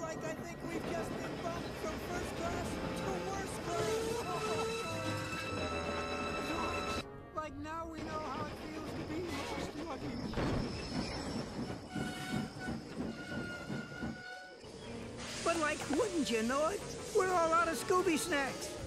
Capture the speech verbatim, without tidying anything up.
like I think we've just been bumped from first class to worst class. Like now we know how it feels to be lost luggage. But like, wouldn't you know it? We're all out of Scooby snacks.